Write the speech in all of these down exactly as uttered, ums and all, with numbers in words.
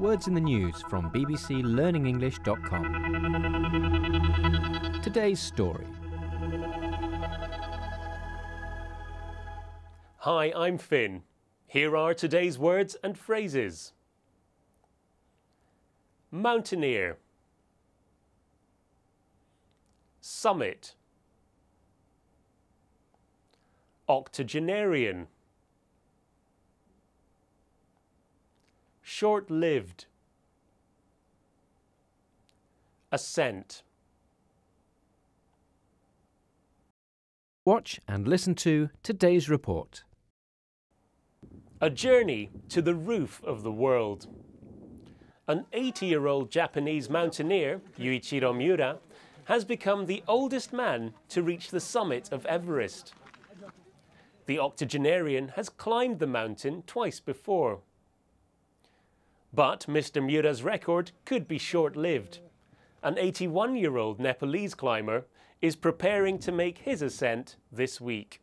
Words in the News from b b c learning english dot com. Today's story. Hi, I'm Finn. Here are today's words and phrases. Mountaineer, summit, octogenarian, short-lived, ascent. Watch and listen to today's report. A journey to the roof of the world. An eighty-year-old Japanese mountaineer, Yuichiro Miura, has become the oldest man to reach the summit of Everest. The octogenarian has climbed the mountain twice before. But Mister Miura's record could be short-lived. An eighty-one-year-old Nepalese climber is preparing to make his ascent this week.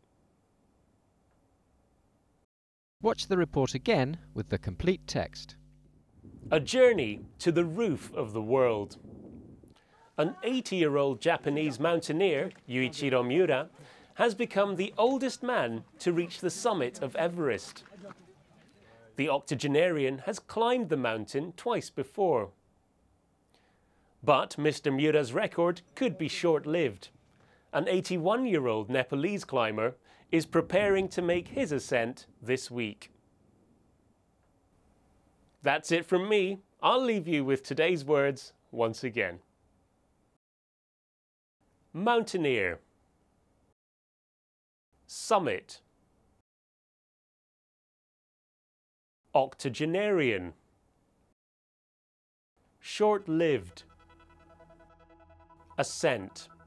Watch the report again with the complete text. A journey to the roof of the world. An eighty-year-old Japanese mountaineer, Yuichiro Miura, has become the oldest man to reach the summit of Everest. The octogenarian has climbed the mountain twice before. But Mister Miura's record could be short-lived. An eighty-one-year-old Nepalese climber is preparing to make his ascent this week. That's it from me. I'll leave you with today's words once again. Mountaineer, summit, octogenarian, short-lived, ascent.